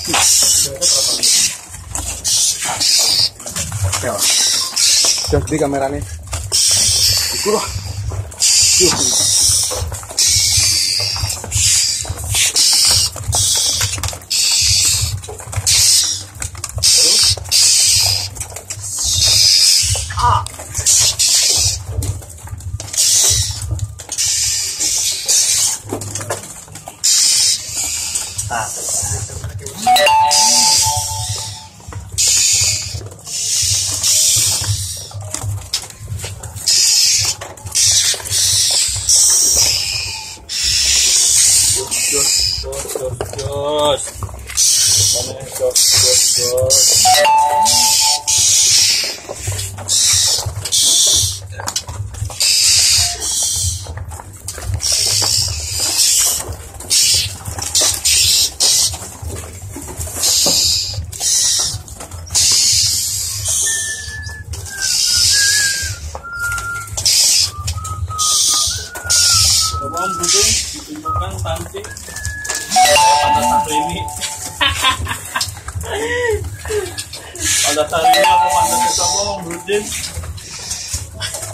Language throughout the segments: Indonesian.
Jos di kameranya. Iku loh. Bawang buding ditentukan cantik pada satu ini. Pada saat ini aku mantan ke bawang buding.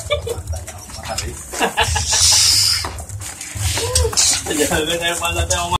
Jangan saya pantatnya